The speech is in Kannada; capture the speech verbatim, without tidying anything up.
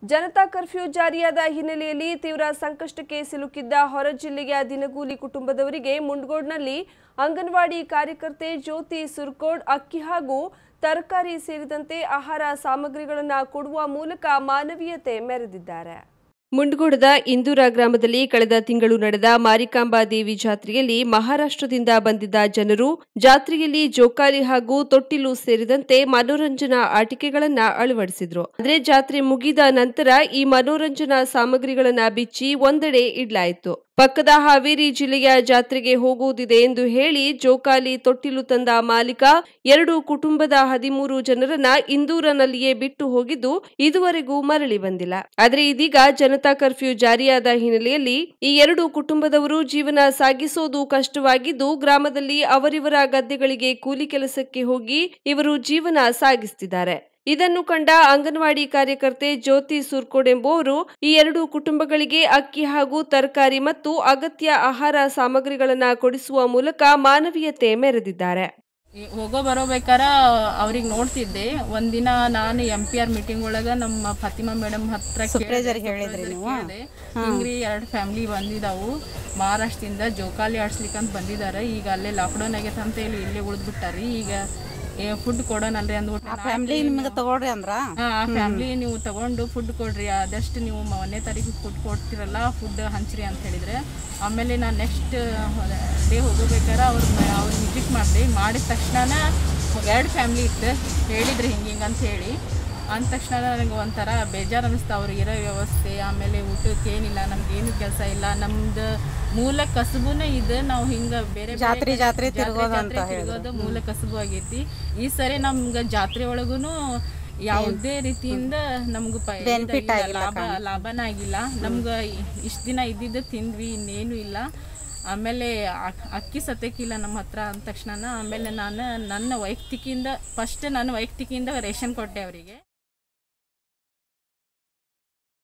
ಜನತಾ ಕರ್ಫ್ಯೂ ಜಾರಿಯಾದ ಹಿನ್ನೆಲೆಯಲ್ಲಿ ತೀವ್ರ ಸಂಕಷ್ಟಕ್ಕೆ ಸಿಲುಕಿದ್ದ ಹೊರ ಜಿಲ್ಲೆಯ ದಿನಗೂಲಿ ಕುಟುಂಬದವರಿಗೆ ಮುಂಡಗೋಡ್ನಲ್ಲಿ ಅಂಗನವಾಡಿ ಕಾರ್ಯಕರ್ತೆ ಜ್ಯೋತಿ ಸುರ್ಕೋಡ್ ಅಕ್ಕಿ ಹಾಗೂ ತರಕಾರಿ ಸೇರಿದಂತೆ ಆಹಾರ ಸಾಮಗ್ರಿಗಳನ್ನು ಕೊಡುವ ಮೂಲಕ ಮಾನವೀಯತೆ ಮೆರೆದಿದ್ದಾರೆ. ಮುಂಡಗೋಡದ ಇಂದೂರ ಗ್ರಾಮದಲ್ಲಿ ಕಳೆದ ತಿಂಗಳು ನಡೆದ ಮಾರಿಕಾಂಬಾ ದೇವಿ ಜಾತ್ರೆಯಲ್ಲಿ ಮಹಾರಾಷ್ಟ್ರದಿಂದ ಬಂದಿದ್ದ ಜನರು ಜಾತ್ರೆಯಲ್ಲಿ ಜೋಕಾಲಿ ಹಾಗೂ ತೊಟ್ಟಿಲು ಸೇರಿದಂತೆ ಮನೋರಂಜನಾ ಆಟಿಕೆಗಳನ್ನು ಅಳವಡಿಸಿದ್ರು. ಆದರೆ ಜಾತ್ರೆ ಮುಗಿದ ನಂತರ ಈ ಮನೋರಂಜನಾ ಸಾಮಗ್ರಿಗಳನ್ನು ಬಿಚ್ಚಿ ಒಂದೆಡೆ ಇಡಲಾಯಿತು. ಪಕ್ಕದ ಹಾವೇರಿ ಜಿಲ್ಲೆಯ ಜಾತ್ರೆಗೆ ಹೋಗುವುದಿದೆ ಎಂದು ಹೇಳಿ ಜೋಕಾಲಿ ತೊಟ್ಟಿಲು ತಂದ ಮಾಲೀಕ ಎರಡು ಕುಟುಂಬದ ಹದಿಮೂರು ಜನರನ್ನ ಇಂದೂರನಲ್ಲಿಯೇ ಬಿಟ್ಟು ಹೋಗಿದ್ದು ಇದುವರೆಗೂ ಮರಳಿ ಬಂದಿಲ್ಲ. ಆದರೆ ಇದೀಗ ಜನತಾ ಕರ್ಫ್ಯೂ ಜಾರಿಯಾದ ಹಿನ್ನೆಲೆಯಲ್ಲಿ ಈ ಎರಡು ಕುಟುಂಬದವರು ಜೀವನ ಸಾಗಿಸೋದು ಕಷ್ಟವಾಗಿದ್ದು ಗ್ರಾಮದಲ್ಲಿ ಅವರಿವರ ಗದ್ದೆಗಳಿಗೆ ಕೂಲಿ ಕೆಲಸಕ್ಕೆ ಹೋಗಿ ಇವರು ಜೀವನ ಸಾಗಿಸುತ್ತಿದ್ದಾರೆ. ಇದನ್ನು ಕಂಡ ಅಂಗನವಾಡಿ ಕಾರ್ಯಕರ್ತೆ ಜ್ಯೋತಿ ಸುರ್ಕೋಡ್ ಎಂಬುವರು ಈ ಎರಡು ಕುಟುಂಬಗಳಿಗೆ ಅಕ್ಕಿ ಹಾಗೂ ತರಕಾರಿ ಮತ್ತು ಅಗತ್ಯ ಆಹಾರ ಸಾಮಗ್ರಿಗಳನ್ನು ಕೊಡಿಸುವ ಮೂಲಕ ಮಾನವೀಯತೆ ಮೆರೆದಿದ್ದಾರೆ. ಹೋಗೋ ಬರೋಬೇಕಾರ ಅವ್ರಿಗೆ ನೋಡ್ತಿದ್ದೆ. ಒಂದಿನ ನಾನು ಎಂ ಪಿ ಆರ್ ಮೀಟಿಂಗ್ ಒಳಗ ನಮ್ಮ ಫಾತಿಮಾ ಮೇಡಮ್ ಹತ್ರ ಹಿಂಗ್ರಿ ಎರಡು ಫ್ಯಾಮಿಲಿ ಬಂದಿದ್ದಾವು ಮಹಾರಾಷ್ಟ್ರದಿಂದ ಜೋಕಾಲಿ ಆಡ್ಸ್ಲಿಕ್ಕಂತ ಬಂದಿದ್ದಾರೆ. ಈಗ ಅಲ್ಲೇ ಲಾಕ್ಡೌನ್ ಆಗೈತೆ ಅಂತ ಹೇಳಿ ಇಲ್ಲೇ ಉಳಿದ್ಬಿಟ್ಟಾರಿ. ಈಗ ಫುಡ್ ಕೊಡೋಣಲ್ರಿ ಅಂದ್ಬಿಟ್ಟು ಫ್ಯಾಮಿಲಿ ನಿಮಗೆ ತಗೊಳ್ರಿ ಅಂದ್ರ ಆ ಫ್ಯಾಮಿಲಿ ನೀವು ತಗೊಂಡು ಫುಡ್ ಕೊಡ್ರಿ, ಆದಷ್ಟು ನೀವು ಒಂದನೇ ತಾರೀಕು ಫುಡ್ ಕೊಡ್ತಿರಲ್ಲ ಫುಡ್ ಹಂಚ್ರಿ ಅಂತ ಹೇಳಿದ್ರೆ. ಆಮೇಲೆ ನಾನು ನೆಕ್ಸ್ಟ್ ಡೇ ಹೋಗಬೇಕಾರೆ ಅವ್ರು ಅವ್ರು ವಿಸಿಟ್ ಮಾಡಿದೆ. ಮಾಡಿದ ತಕ್ಷಣ ಎರಡು ಫ್ಯಾಮಿಲಿ ಇತ್ತು ಹೇಳಿದ್ರಿ ಹಿಂಗೆ ಹಿಂಗೆ ಅಂತ ಹೇಳಿ. ಅಂದ ತಕ್ಷಣ ನನಗೆ ಒಂಥರ ಬೇಜಾರು ಅನ್ನಿಸ್ತಾ. ಅವ್ರಿಗೆ ಇರೋ ವ್ಯವಸ್ಥೆ, ಆಮೇಲೆ ಊಟಕ್ಕೆ ಏನಿಲ್ಲ, ನಮ್ಗೇನು ಕೆಲಸ ಇಲ್ಲ, ನಮ್ದು ಮೂಲ ಕಸಬುನೇ ಇದೆ. ನಾವು ಹಿಂಗೆ ಬೇರೆ ಜಾತ್ರೆ ಜಾತ್ರೆ ತಿರುಗೋದು ಮೂಲ ಕಸಬು ಆಗೈತಿ. ಈ ಸರಿ ನಮ್ಗೆ ಜಾತ್ರೆ ಒಳಗೂ ಯಾವುದೇ ರೀತಿಯಿಂದ ನಮ್ಗೆ ಲಾಭ ಲಾಭನ ಆಗಿಲ್ಲ. ನಮ್ಗೆ ಇಷ್ಟು ದಿನ ಇದ್ದಿದ್ದು ತಿಂದ್ವಿ, ಇನ್ನೇನು ಇಲ್ಲ. ಆಮೇಲೆ ಅಕ್ಕಿ ಸತ್ಯಕ್ಕಿಲ್ಲ ನಮ್ಮ ಹತ್ರ ಅಂದ ತಕ್ಷಣ ಆಮೇಲೆ ನಾನು ನನ್ನ ವೈಯಕ್ತಿಕಿಂದ ಫಸ್ಟ್ ನಾನು ವೈಯಕ್ತಿಕಿಂದ ರೇಷನ್ ಕೊಟ್ಟೆ ಅವರಿಗೆ.